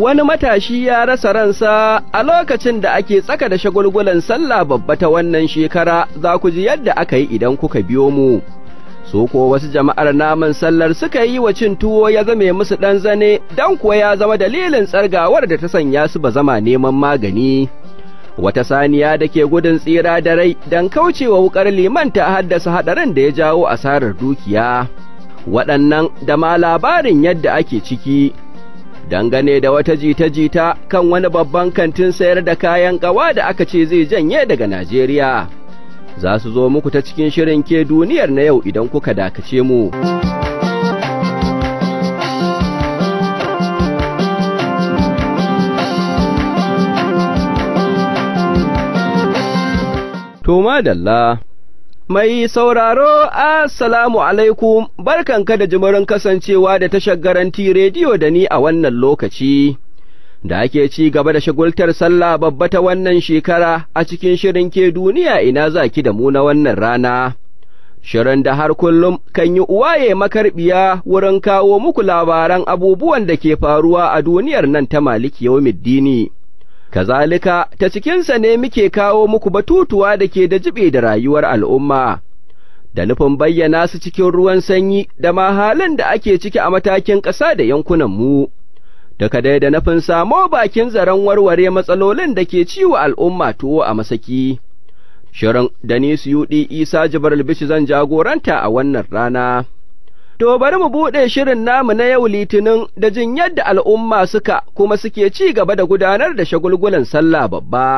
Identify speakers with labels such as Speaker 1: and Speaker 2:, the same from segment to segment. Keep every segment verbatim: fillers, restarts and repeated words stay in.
Speaker 1: wani matashi ya rasa ransa a lokacin da ake tsaka da shagulgulan sallah babba ta wannan shekara. Za ku ji yadda aka yi idan kuka biyo mu. Su ko wasu jama'ar naman sallar suka yi wa cin tuwo ya zame musu ɗan zane, dan kuwa ya zama dalilin tsargawar da ta sanya su ba zama neman magani. Wata saniya da ke gudun tsira da rai don kaucewa wukar liman ta haddasa haɗarin da ya jawo asarar dukiya. Waɗannan da ma labarin yadda ake ciki dangane da wata jita-jita kan wani babban kantin sayar da kayan ƙawa da aka ce zai janye daga Najeriya. Za su zo muku ta cikin shirin Ke Duniyar na yau idan kuka dakace mu. To madalla, mai sauraro, assalamu alaikum, barkanka da jimirin kasancewa da tashar Garanti Rediyo da ni a wannan lokaci, da ake ci gaba da shagultar sallah babba ta wannan shekara a cikin shirin Ke Duniya ina zaki da mu na wannan rana. Shirin da har kullum kan yi uwaye makarbiya wurin kawo muku labaran abubuwan da ke faruwa a duniyar nan ta Maliki Yawmiddini. Kazalika, ta cikinsa ne muke kawo muku batutuwa da ke da jibe da rayuwar al'umma, da nufin bayyana su cikin ruwan sanyi da ma halin da ake ciki a matakin ƙasa da yankunanmu, daga dai da nufin samo bakin zaren warware matsalolin da ke ciwo al'umma tuwo a masaki. Shirin da ni Suyuɗi Isa Jibril Bishi zan jagoranta a wannan rana. To bari mu buɗe shirin namu na yau Litinin da jin yadda al'umma suka kuma suke ci gaba da gudanar da shagulgulan sallah babba,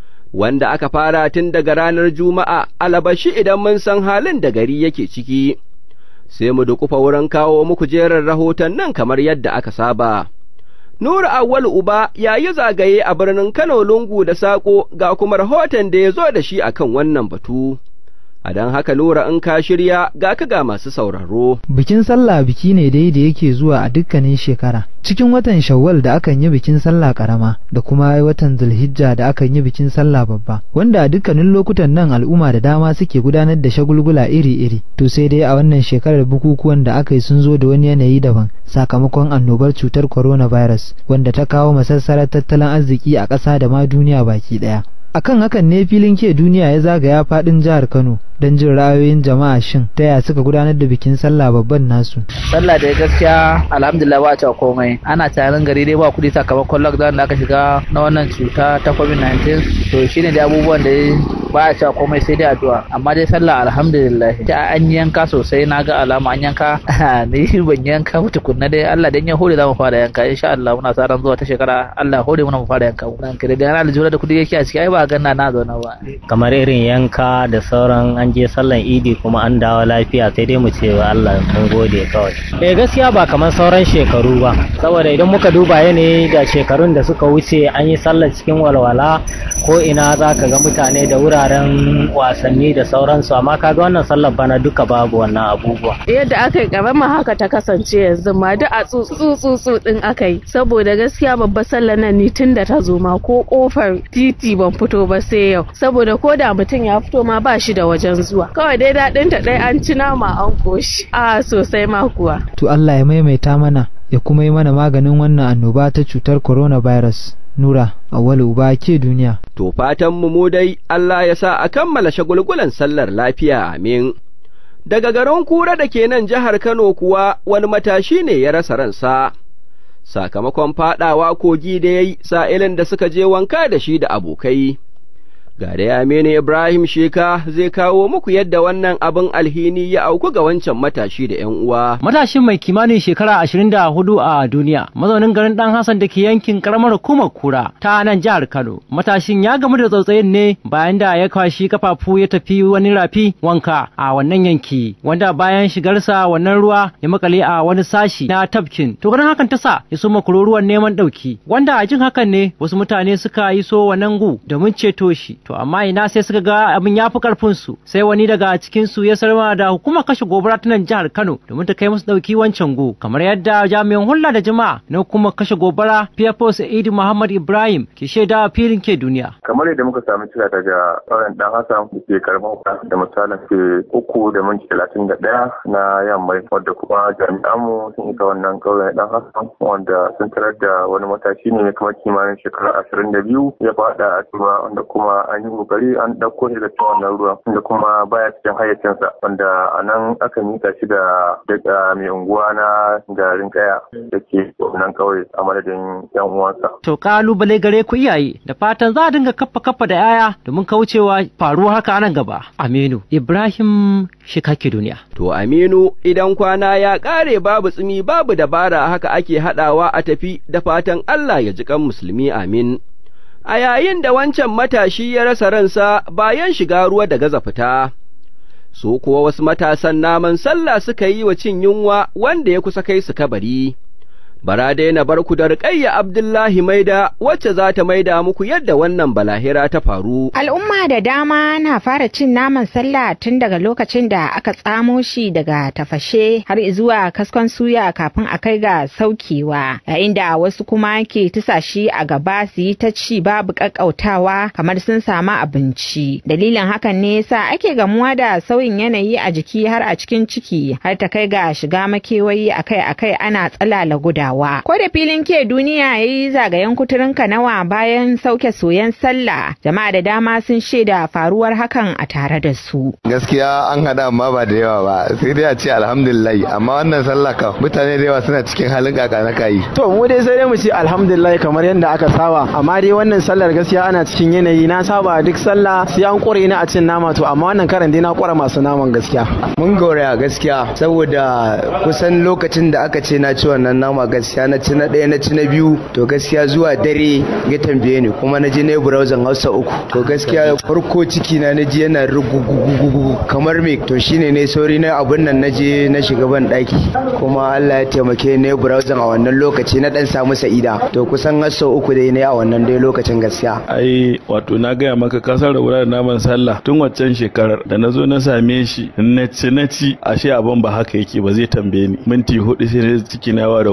Speaker 1: wanda aka fara tun daga ranar Juma'a, alabashi idan mun san halin da gari yake ciki, sai mu dukufa wurin kawo muku jerin rahoton nan kamar yadda aka saba. Nura Awwal Uba ya yi zagaye a birnin Kano lungu da saƙo ga kuma rahoton da ya zo da shi akan wannan batu. A don haka Nura in ka shirya ga ka ga masu sauraro.
Speaker 2: Bikin sallah biki ne dai da yake zuwa a dukkanin shekara. Cikin watan Shawwal da akan yi bikin sallah karama da kuma watan Zulhijja da akan yi bikin sallah babba, wanda a dukkanin lokutan nan al'umma da dama suke gudanar da shagulgula iri-iri. To sai dai a wannan shekarar bukukuwan da aka yi sun zo da wani yanayi daban sakamakon annobar cutar coronavirus wanda ta kawo masassarar tattalin arziki a ƙasa da ma duniya baki ɗaya. Akan hakan ne filin Ke Duniya ya zagaya fadin jihar Kano don jin ra'ayoyin jama'a shin ta ya suka gudanar da bikin sallah babban nasu.
Speaker 3: Sallah da gaskiya alhamdulillah ba ta komai, ana tarin gari dai ba kudi sakamakon lockdown da aka shiga na wannan cuta ta covid nineteen, to shine da abubuwan da ba a cewa komai sai dai addu'a, amma dai sallah alhamdulillah ta an yanka sosai, na ga alama an yanka ni ban yanka ba tukunna dai, Allah dan ya hore za mu fara yanka insha Allah, muna sa ran zuwa ta shekara Allah hore muna mu fara yanka. Nan kire da ana aljura da kudi yake a ciki ai ba ganna na zauna ba,
Speaker 4: kamar irin yanka da sauran an je sallan idi kuma an dawo lafiya, sai dai mu ce wa Allah mun gode kawai. Eh gaskiya ba kamar sauran shekaru ba, saboda idan muka duba yanayi da shekarun da suka wuce an yi sallar cikin walwala, ko ina za ka ga mutane da wuraren wasanni da sauransu, amma kaga wannan sallar bana duka babu wannan abubuwa.
Speaker 5: Yadda aka yi karama haka ta kasance yanzu ma duk a tsutsutsu din aka yi, saboda gaskiya babbar sallar nan ni tun da ta zo ma ko kofar titi ban fito ba sai yau, saboda ko da mutum ya fito ma ba shi da wajen zuwa, kawai dai daɗin ta ɗaya an ci nama an koshi a sosai ma kuwa.
Speaker 2: To Allah ya maimaita mana ya kuma yi mana maganin wannan annoba ta cutar coronavirus. Nura Awwal Uba, Ke Duniya.
Speaker 1: To fatan mu mu dai Allah ya sa a kammala shagulgulan sallar lafiya, amin. Daga garin Kura da ke nan jihar Kano kuwa wani matashi ne ya rasa ransa sakamakon faɗawa kogi da yayi sa'ilin da suka je wanka da shi da abokai. Ga da Aminu Ibrahim Sheka zai kawo muku yadda wannan abin alhini ya auku ga wancan matashi da ƴan uwa.
Speaker 6: Matashin mai kimanin shekara ashirin da hudu a duniya, mazaunin garin Dan Hassan da ke yankin karamar hukumar Kura ta nan jihar Kano. Matashin ya gamu da tsautsayin ne bayan da ya kwashi kafafu ya tafi wani rafi wanka a wannan yanki, wanda bayan shigarsa wannan ruwa ya makale a wani sashi na tafkin. To ganin hakan ta sa ya soma kururuwan neman ɗauki, wanda a jin hakan ne wasu mutane suka yi so wannan gu domin ceto shi. to amma ina sai suka ga abin ya fi karfin su sai wani daga cikin su ya sarma da hukumar kashe gobara ta nan jihar Kano domin ta kai musu dauki wancan go kamar yadda jami'an hulɗa da jama'a na hukumar kashe gobara Fiyafo Sa'idu Muhammad Ibrahim ke shaida filin ke duniya.
Speaker 7: Kamar yadda muka samu cira daga ƙauyen Dan Hassan da ke karamar da misalin ke uku da minti talatin da ɗaya na yamma wadda kuma jami'anmu sun isa wannan ƙauyen Dan Hassan wanda sun tarar da wani matashi ne kamar kimanin shekara ashirin da biyu ya faɗa a ruwa wanda kuma an yi kokari an ɗauko shi da cikin wannan ruwa wanda kuma baya cikin hayyacinsa wanda a nan aka mika shi da daga mai unguwa na garin Kaya da ke wannan ƙauye a madadin yan uwansa.
Speaker 6: To kalubale gare ku iyaye da fatan za a dinga kafa kafa da yaya domin kaucewa faruwar haka nan gaba. Aminu Ibrahim Shikake Duniya.
Speaker 1: To Aminu idan kwana ya ƙare babu tsimi babu dabara haka ake haɗawa a tafi da fatan Allah ya ji kan musulmi amin. A yayin da wancan matashi ya rasa ransa bayan shiga ruwa da gaza fita, su kuwa wasu matasan naman sallah suka yi wa cin yunwa wanda ya kusa kai su kabari. Bara dai na bar ku da Ruqayya Abdullahi Maida wacce za ta maida muku yadda wannan balahira ta faru.
Speaker 8: Al'umma da dama na fara cin naman sallah tun daga lokacin da aka tsamo shi daga tafashe har zuwa kaskon suya kafin a kai ga saukewa, yayin da wasu kuma ke tusa shi a gaba su yi ta ci babu kakkautawa kamar sun samu abinci. Dalilin hakan ne yasa ake gamuwa da sauyin yanayi a jiki har a cikin ciki har ta kai ga shiga makewayi akai-akai ana tsalala guda. Ko da filin ke duniya ya yi zagayen kuturinka nawa bayan sauke soyan sallah, jama'a da dama sun shaida faruwar hakan a tare da su.
Speaker 9: Gaskiya an hada amma ba da yawa ba, sai dai a ce alhamdulillah, amma wannan sallah ka mutane da yawa suna cikin halin kaka na kayi.
Speaker 10: To mu dai sai dai mu ce alhamdulillah kamar yadda aka saba, amma dai wannan sallar gaskiya ana cikin yanayi na saba duk sallah sai an kore ni a cin nama, to amma wannan karan dai na kora masu naman gaskiya.
Speaker 9: Mun gauraya gaskiya saboda kusan lokacin da aka ce na ci wannan nama gaskiya na ci na ɗaya na ci na biyu, to gaskiya zuwa dare ya tambaye ni kuma na je na yi burauzan hausa uku, to gaskiya farko ciki na na ji yana rugugugugugu kamar me, to shine ne sauri na abun nan na je na shiga ban ɗaki kuma Allah ya taimake ni burauzan a wannan lokaci na dan samu sa'ida, to kusan hausa uku dai ne a wannan dai lokacin gaskiya.
Speaker 11: Ai wato na gaya maka kasar da da naman sallah tun waccan shekarar da na zo na same shi na ci na ci ashe abin ba haka yake ba, zai tambaye ni minti hudu sai na ciki na wa da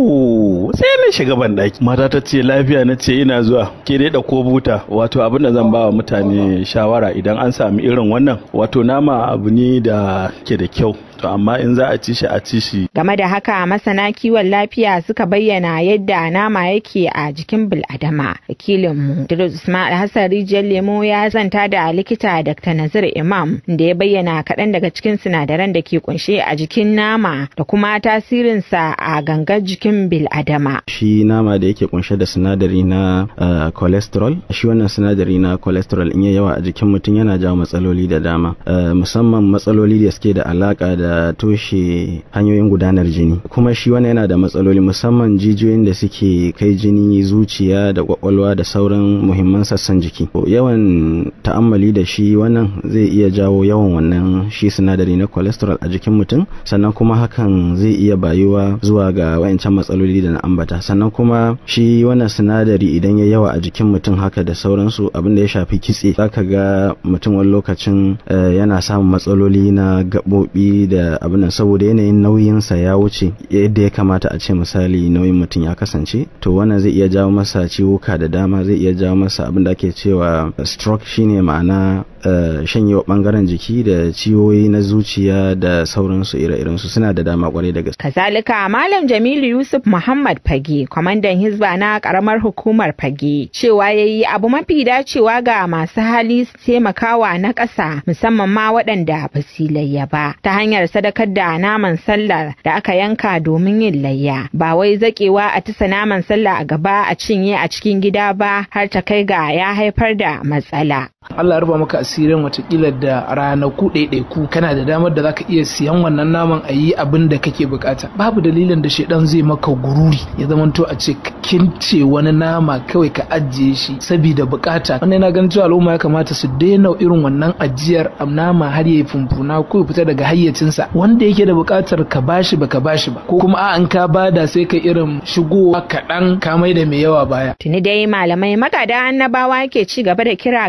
Speaker 11: ku sai na shiga ban daki. Mata ta ce lafiya, na ce ina zuwa, ke dai da ko buta. Wato abin da zan ba wa mutane shawara idan an sami irin wannan, wato nama abu ne da ke da kyau, to amma in za a ci shi a ci shi.
Speaker 8: Game da haka masana kiwon lafiya suka bayyana yadda nama yake a jikin bil'adama. Wakilinmu Idris Ismail Hassan Rijiyar Lemo ya zanta da likita Doctor Nazir Imam da ya bayyana kaɗan daga cikin sinadaran da ke kunshe a jikin nama da kuma tasirinsa a gangar jikin bil'adama.
Speaker 12: Shi nama da yake kunshe da sinadari na uh, cholesterol, shi wannan sinadari na cholesterol in ya yawa a jikin mutum yana jawo matsaloli da dama, uh, musamman matsaloli da suke da alaka da da toshe hanyoyin gudanar jini. Kuma shi wannan yana da matsaloli musamman jijiyoyin da suke kai jini zuciya da kwakwalwa da sauran muhimman sassan jiki. Yawan ta'ammali da shi wannan zai iya jawo yawan wannan shi sinadari na cholesterol a jikin mutum, sannan kuma hakan zai iya bayuwa zuwa ga wayancan matsaloli da na ambata. Sannan kuma shi wannan sinadari idan ya yawa a jikin mutum haka da sauransu, abin da ya shafi kitse, zaka ga mutum wani lokacin uh, yana samun matsaloli na gaɓoɓi da da abin nan saboda yanayin nauyinsa ya wuce yadda ya kamata a ce misali nauyin mutum ya kasance, to wannan zai iya jawo masa ciwuka da dama, zai iya jawo masa abin da ake cewa stroke, shine ma'ana Uh, shanyewa bangaren jiki da ciwoyi na zuciya da sauransu ire-irensu suna da dama kwarai da gaske.
Speaker 8: Kazalika Malam Jamilu Yusuf Muhammad Fage, kwamandan Hizba na karamar hukumar Fage, cewa yayi abu mafi dacewa ga masu hali su taimakawa na ƙasa musamman ma waɗanda ba su layya ba ta hanyar sadakar da naman sallar da aka yanka domin yin layya, ba wai zakewa a tisa naman sallah a gaba a cinye a cikin gida ba har ta kai ga ya haifar da matsala.
Speaker 10: Allah ya ruba maka asirin watakila da ranaku ɗaiɗaiku kana da damar da zaka iya siyan wannan naman a yi abin da kake bukata. Babu dalilin da shedan zai maka gururi ya zamanto a ce kince wani nama kawai ka ajiye shi saboda bukata. Wannan na ganin cewa al'umma ya kamata su daina irin wannan ajiyar nama har yayi fumfuna ko ya fita daga hayyacinsa. Wanda yake da bukatar ka bashi baka bashi ba, ko kuma a an ka bada sai ka irin shigowa kaɗan ka mai da mai yawa baya.
Speaker 8: Tuni dai malamai magada annabawa ke ci gaba da kira ga al'umma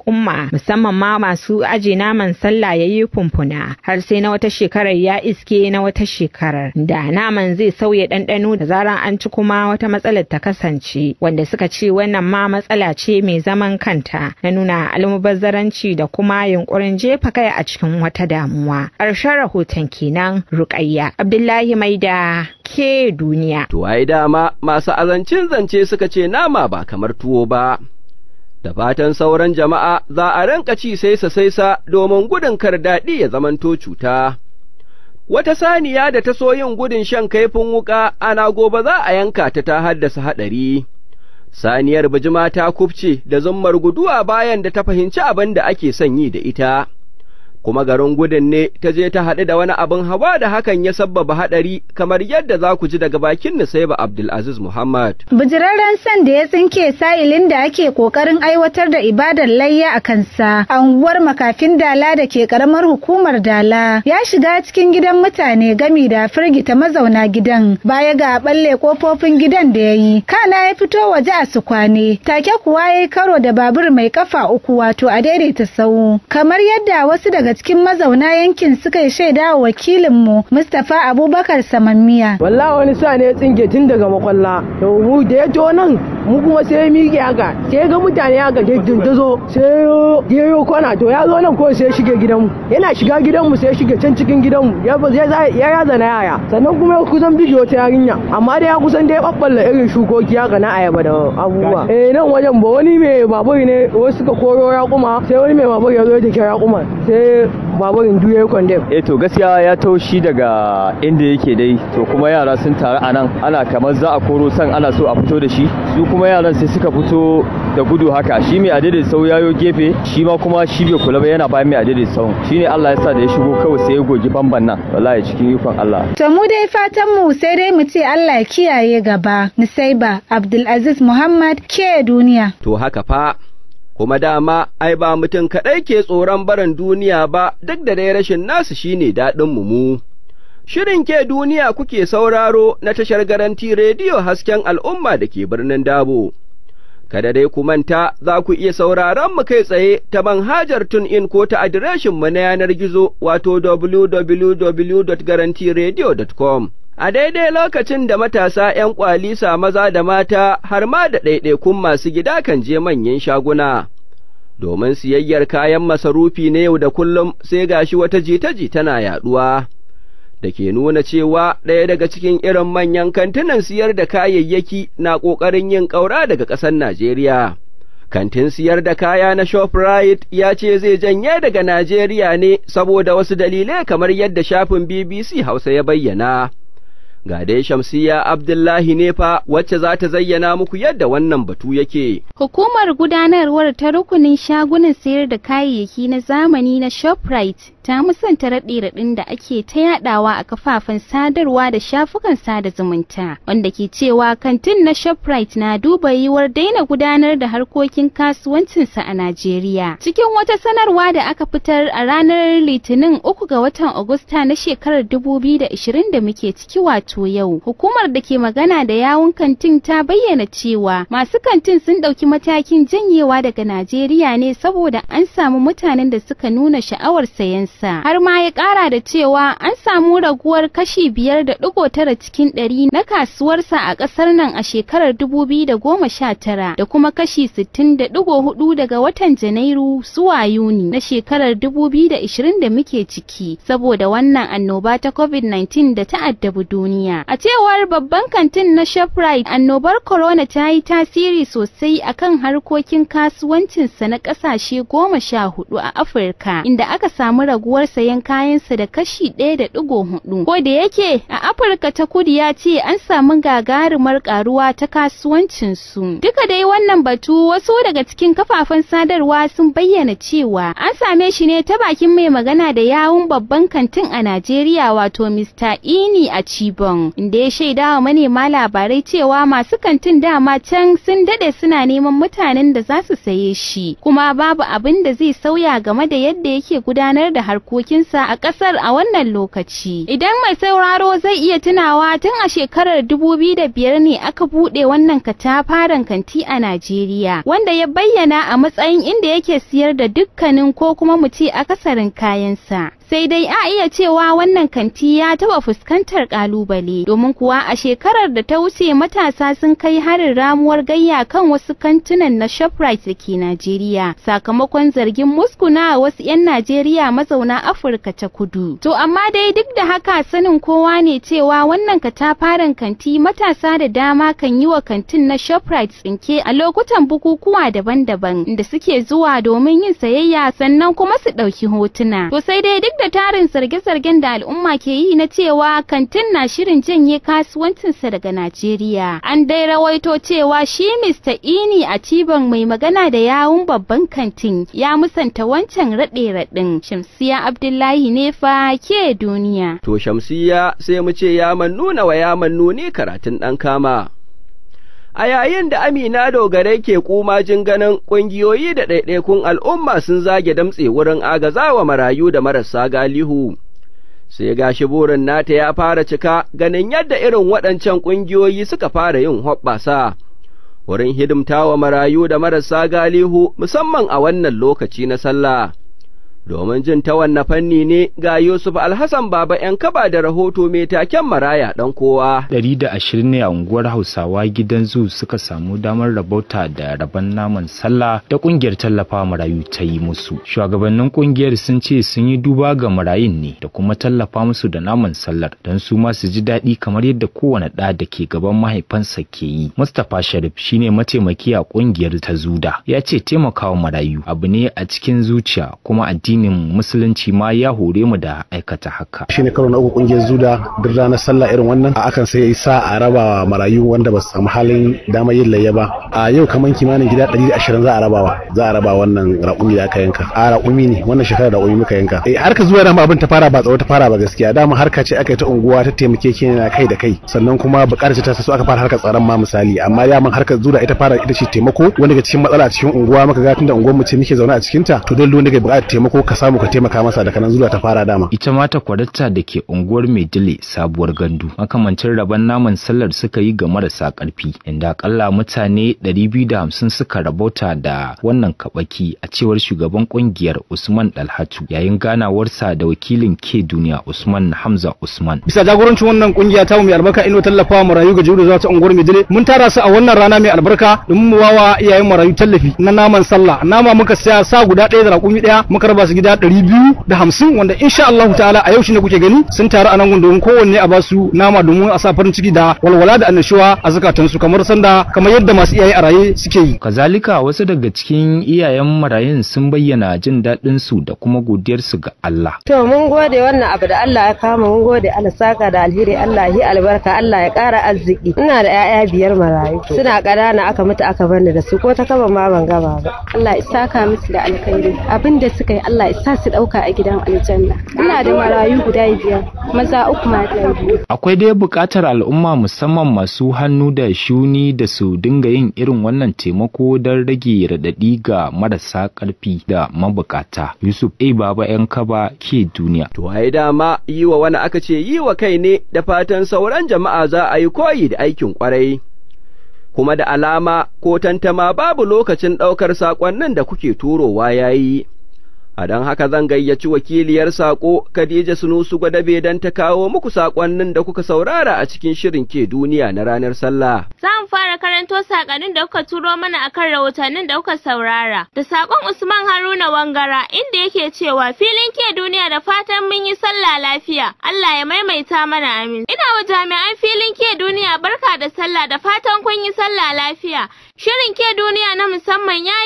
Speaker 8: al'umma musamman ma masu aje naman sallah yayi fumfuna har sai na wata shekarar ya iske na wata shekarar da naman zai sauya ɗanɗano da zaran an ci kuma wata matsalar ta kasance, wanda suka ce wannan ma matsala ce mai zaman kanta na nuna almubazzaranci da kuma yunkurin jefa kai a cikin wata damuwa. Ƙarshen rahoton kenan. Rukayya Abdullahi Maida, ke duniya.
Speaker 1: To ai dama masu azancin zance suka ce nama ba kamar tuwo ba. Da fatan sauran jama'a za a ranka ci saisa saisa domin gudun kar daɗi ya zamanto cuta. Wata saniya da ta so yin gudun shan kaifin wuƙa ana gobe za a yanka ta ta haddasa haɗari. Saniyar bijima ta kubce da zummar guduwa bayan da ta fahimci abin da ake son yi da ita. Kuma garin gudun ne ta je ta haɗu da wani abin hawa da hakan ya sabbaba haɗari kamar yadda za ku ji daga bakin Nusaiba Abdulaziz Muhammad.
Speaker 13: Bijirarren san da ya tsinke sa'ilin da ake ƙoƙarin aiwatar da ibadar layya a kansa a unguwar Makafin Dala da ke ƙaramar hukumar Dala ya shiga cikin gidan mutane gami da firgita mazauna gidan baya ga ɓalle ƙofofin gidan da ya yi. Kana ya fito waje a sukwane, take kuwa ya yi karo da babur mai kafa uku wato a daidaita sau. Kamar yadda wasu daga cikin mazauna yankin suka yi shaida wa wakilinmu Mustapha Abubakar Samammiya.
Speaker 14: Wallahi wani sa ne ya tsinke tun daga makwalla. To mu da ya to nan mu kuma sai ya miƙe haka. Sai ga mutane haka da dindazo sai ya yo kwana to ya zo nan ko sai ya shige gidanmu. Yana shiga gidanmu sai ya shige can cikin gidanmu. Ya ya yaza na yaya. Sannan kuma ya kusan bige wata yarinya. Amma dai ya kusan da ya babballa irin shukoki haka na ayaba da abubuwa. Eh nan wajen ba wani mai babur ne wasu suka koro raƙuma sai wani mai babur ya zo da kira raƙuma. Sai baburin duye kwandem.
Speaker 15: Eh to gaskiya ya taushi daga inda yake dai to kuma yara sun taru a nan ana kamar za a koro san ana so a fito da shi su kuma yaran sai suka fito da gudu haka shi mai adadin sau yayo gefe shi ma kuma shi bai kula ba yana bayan mai adadin sau shine Allah ya sa da ya shigo kawai sai ya gogi bamban nan wallahi cikin ikon Allah.
Speaker 13: To mu dai fatan mu sai dai mu ce Allah ya kiyaye gaba. Nusaiba Abdulaziz Muhammad, ke duniya.
Speaker 1: To haka fa kuma dama ai ba mutum kaɗai ke tsoron barin duniya ba duk da dai rashin nasu shine daɗin mu. Shirin ke duniya kuke sauraro na tashar Garanti Rediyo Hasken Al'umma da ke birnin Dabo. Kada dai ku manta za ku iya sauraron mu kai tsaye ta manhajar TuneIn ko ta adireshin mu na yanar gizo wato w w w dot garanti radio dot com. A daidai lokacin da matasa ‘yan kwalisa maza da mata har ma da ɗaiɗaikun masu gida kan je manyan shaguna, domin siyayyar kayan masarufi na yau da kullum sai gashi wata jita-jita na yaɗuwa, da ke nuna cewa ɗaya daga cikin irin manyan kantunan siyar da kayayyaki na ƙoƙarin yin ƙaura daga ƙasar Najeriya. Kantin siyar da kaya na Shoprite ya ce zai janye daga Najeriya ne saboda wasu dalilai kamar yadda shafin B B C Hausa ya bayyana. Ga dai Shamsiyya Abdullahi ne fa wacce za ta zayyana muku yadda wannan batu yake.
Speaker 16: Hukumar gudanarwar ta rukunin shagunan sayar da kayayyaki na zamani na Shoprite ta musanta raɗe-raɗin da ake ta yaɗawa a kafafen sadarwa da shafukan sada zumunta, wanda ke cewa kantin na Shoprite na duba yiwuwar daina gudanar da harkokin kasuwancinsa a Najeriya. Cikin wata sanarwa da aka fitar a ranar Litinin uku ga watan Agusta na shekarar dubu biyu da ashirin da muke ciki wato yau, hukumar da ke magana da yawun kantin ta bayyana cewa masu kantin sun ɗauki matakin janyewa daga Najeriya ne saboda an samu mutanen da suka nuna sha'awar sayan sa. Har ma ya ƙara da cewa an samu raguwar kashi biyar da ɗigo tara cikin ɗari na kasuwarsa a ƙasar nan a shekarar dubu biyu da goma sha tara da kuma kashi sittin da ɗigo hudu daga watan Janairu zuwa Yuni na shekarar dubu biyu da ashirin da muke ciki saboda wannan annoba ta COVID nineteen da ta addabi duniya. A cewar babban kantin na Shoprite, annobar corona ta yi tasiri sosai akan harkokin kasuwancinsa na ƙasashe goma sha hudu a Afirka, inda aka samu raguwar sayan kayansa da kashi ɗaya da ɗigo hudu. Ko da yake a Afirka ta Kudu ya ce an samu gagarumar karuwa ta kasuwancinsu. Duka dai wannan batu wasu daga cikin kafafen sadarwa sun bayyana cewa an same shi ne ta bakin mai magana da yawun babban kantin a Najeriya wato Mister Ini Achibon, Kong, inda ya shaida wa manema labarai cewa masu kantin dama can sun dade suna neman mutanen da za su saye shi, kuma babu abin da zai sauya game da yadda yake gudanar da harkokinsa a ƙasar a wannan lokaci. Idan mai sauraro zai iya tunawa, tun a shekarar dubu biyu da biyar ne aka buɗe wannan katafaren kanti a Najeriya, wanda ya bayyana a matsayin inda yake siyar da dukkanin ko kuma mu ce akasarin kayansa. Sai dai a iya cewa wannan kanti ya taba fuskantar kalubale, domin kuwa a shekarar da ta wuce matasa sun kai harin ramuwar gayya kan wasu kantunan na Shoprite da ke Najeriya sakamakon zargin muskuna wasu 'yan Najeriya mazauna Afirka ta Kudu. To amma dai duk da haka sanin kowa ne cewa wannan katafaren kanti matasa da dama kan yi wa kantin na Shoprite tsinke a lokutan bukukuwa daban-daban da suke zuwa domin yin sayayya sannan kuma su ɗauki hotuna. To sai dai duk da tarin zarge-zargen da al'umma ke yi na cewa kantin na shirin janye kasuwancinsa daga Najeriya, an dai rawaito cewa shi Mister Ini Atiban mai magana da yawun babban kantin ya musanta wancan raɗe-raɗin. Shamsiya Abdullahi ne fa ke duniya.
Speaker 1: To Shamsiya sai mu ce ya nuna wa ya ne karatun ɗan kama. A yayin da Amina Dogare ke kumajin ganin ƙungiyoyi da ɗaiɗaikun al'umma sun zage damtse wurin agazawa marayu da marasa galihu, sai gashi burin nata ya fara cika ganin yadda irin waɗancan ƙungiyoyi suka fara yin hoɓɓasa wurin hidimtawa marayu da marasa galihu musamman a wannan lokaci na sallah. Domin jin ta wanne fanni ne ga Yusuf Alhassan Baba ‘yan kaba da rahoto mai taken maraya ɗan kowa.
Speaker 17: Ɗari da ashirin ne a unguwar Hausawa gidan zu suka samu damar rabauta da rabon naman sallah da ƙungiyar tallafa marayu ta yi musu. Shugabannin ƙungiyar sun ce sun yi duba ga marayun ne da kuma tallafa musu da naman sallar don su ma su ji daɗi kamar yadda kowane ɗa da ke gaban mahaifansa ke yi. Mustapha Sharif shine mataimaki a ƙungiyar ta Zuda, ya ce taimakawa marayu abu ne a cikin zuciya kuma addini addinin musulunci ma ya hore mu da aikata haka.
Speaker 18: Shine karo na uku kungiyar Zuda duk ranar sallah irin wannan akan sai isa a raba marayu wanda ba su samu halin damar yin layya ba. A yau kaman kimanin gida ɗari da ashirin za a rabawa. Za a raba wannan raƙumi da aka yanka. A raƙumi ne wannan shekara da raƙumi muka yanka. Eh harka zuwa dama abin ta fara ba tsawo ta fara ba gaskiya. Dama harka ce aka yi ta unguwa ta taimake ki na kai da kai. Sannan kuma buƙatar ta so aka fara harkar tsaron ma misali. Amma ya man harkar Zuda ita fara ita ce taimako wanda ga cikin matsala a cikin unguwa muka ga tunda unguwar mu ce muke zaune a cikin ta to dole wanda ke buƙatar taimako ka samu ka taimaka masa da kanan zuwa ta fara dama.
Speaker 17: Ita ma ta kwadatta da ke unguwar Maidile sabuwar gandu makamancin rabon naman sallar suka yi ga marasa ƙarfi inda akalla mutane ɗari biyu da hamsin suka rabauta da wannan kabaki a cewar shugaban kungiyar Usman Dalhatu yayin ganawarsa da wakilin ke duniya Usman Hamza Usman.
Speaker 19: Bisa jagorancin wannan kungiya ta mu mai albarka ino tallafawa marayu ga jure zuwa ta unguwar Maidile mun tara su a wannan rana mai albarka domin mu wawa iyayen marayu tallafi na naman sallah. Nama muka saya sa guda ɗaya da raƙumi ɗaya muka raba su gida ɗari biyu da hamsin wanda insha Allah ta'ala a yau shine kuke gani sun taru a nan gun domin kowanne a basu nama domin a sa farin ciki da walwala da annashuwa a zakatansu kamar sanda kamar yadda masu iyaye a raye suke yi.
Speaker 17: Kazalika wasu daga cikin iyayen marayun sun bayyana jin daɗin su da kuma godiyar su ga Allah.
Speaker 20: To mun gode wannan abu da Allah ya kama mun gode Allah saka da alheri Allah yi albarka Allah ya ƙara arziki. Ina da ƴaƴa biyar marayu suna ƙanana aka mutu aka bani da su ko ta kaba ma ban gaba ba.
Speaker 21: Allah ya saka musu da alkhairi abinda suka yi Allah ya sa su ɗauka a gidan aljanna. Ina da marayu guda biyar maza uku mata biyu.
Speaker 17: Akwai dai buƙatar al'umma musamman masu hannu da shuni da su dinga yin irin wannan taimako don rage raɗaɗi ga marasa ƙarfi da mabukata. Yusuf A Baba ‘yan kaba ke duniya.
Speaker 1: To ai dama yi wa wani aka ce yi wa kai ne da fatan sauran jama'a za a yi koyi da aikin ƙwarai. Kuma da alama ko tantama babu lokacin ɗaukar saƙonnin da kuke turowa yayi. A don haka zan gayyaci wakiliyar saƙo Khadija Sunusu Gwadabe don ta kawo muku saƙonnin da kuka saurara a cikin shirin ke duniya na ranar sallah.
Speaker 22: Za mu fara karanto saƙonin da kuka turo mana akan rahotannin da kuka saurara. Da saƙon Usman Haruna Wangara inda yake cewa filin ke duniya da fatan mun yi sallah lafiya. Allah ya maimaita mana amin. Ina wa jami'an filin ke duniya barka da sallah da fatan kun yi sallah lafiya. Shirin ke duniya na musamman ya yi daɗi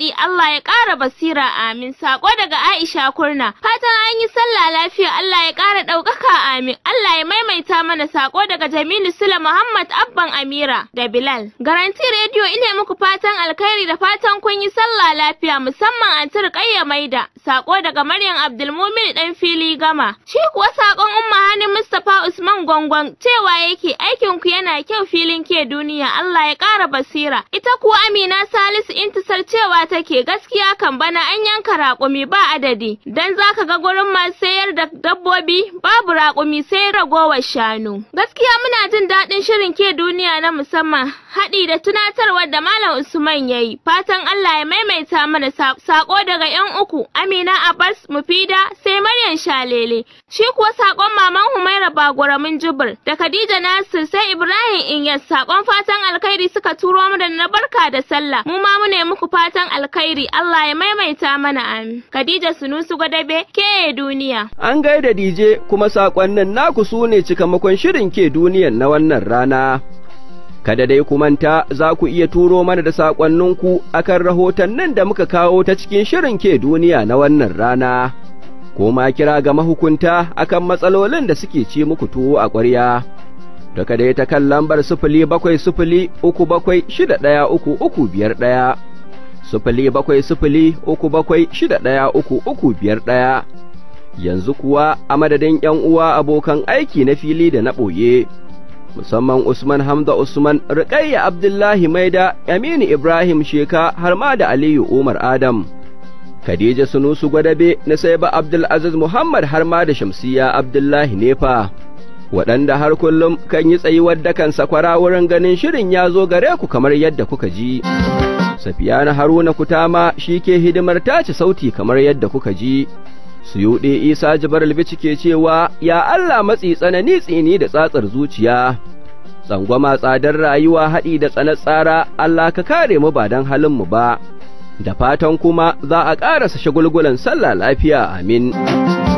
Speaker 22: arziki, Allah ya ƙara basira, amin. Sako daga Aisha Kurna, fatan an yi sallah lafiya, Allah ya ƙara ɗaukaka, amin. Allah ya maimaita mana. Sako daga Jamilu Sula Muhammad Abban Amira da Bilal. Garanti Radio ina muku fatan alkhairi da fatan kun yi sallah lafiya, musamman an Turqayya Maida. Sako daga Maryam Abdulmumin dan fili Gama. Shi kuwa sakon Umma Hani Mustapha Usman Gwangwan cewa yake aikin ku yana kyau filin ke duniya, Allah ya ƙara basira. Ita kuwa Amina Salisu Intisar cewa take gaskiya kan bana an yanka raƙumi ba adadi, dan zaka ga gurin masu sayar da dabbobi babu raƙumi sai ragowar shanu. Gaskiya muna jin daɗin shirin ke duniya na musamman, haɗi da tunatarwar da Malam Usman yayi. Fatan Allah ya maimaita mana. Sako daga yan uku, Amina Abbas Mufida sai Maryam Shalele. Shi kuwa sakon Maman Humaira Bagwaramin Jibir da Khadija Nasir sai Ibrahim Inyas. Sakon fatan alkhairi suka turo mu da na barka da sallah. Mu ma mune muku fatan alkhairi, Allah ya maimaita mana, amin. Khadija Sunusu Gwadabe, ke duniya.
Speaker 1: An gaida D J, kuma sakonnin naku su ne cikamakon shirin ke duniyan na wannan rana. Kada dai ku manta za ku iya turo mana da saƙonninku akan rahotannin da muka kawo ta cikin shirin ke duniya na wannan rana, ko ma kira ga mahukunta akan matsalolin da suke ci muku tuwo a ƙwarya. Da kada ta kan lambar sifili bakwai sifili uku bakwai shida ɗaya uku uku biyar ɗaya, sifili bakwai sifili uku bakwai shida ɗaya uku uku biyar ɗaya. Yanzu kuwa a madadin ‘yan uwa abokan aiki na fili da na ɓoye, musamman Usman Hamza Usman, Ruqayya Abdullahi Maida, Aminu Ibrahim Sheka har ma da Aliyu Umar Adam, Khadija Sunusu Gwadabe, Nusaiba Abdul Aziz Muhammad har ma da Shamsiya Abdullahi Nefa, waɗanda har kullum kan yi tsayuwar da kan sakwara wurin ganin shirin ya zo gare ku kamar yadda kuka ji. Safiyana Haruna Kutama shi ke hidimar tace sauti kamar yadda kuka ji. Suyuɗe Isa Jibril Bici ke cewa, ya Allah matsi tsanani tsini da tsatsar zuciya, tsangwama tsadar rayuwa haɗi da tsanar tsara, Allah ka kare mu ba don halinmu ba, da fatan kuma za a ƙarasa shagulgulan sallah lafiya, amin.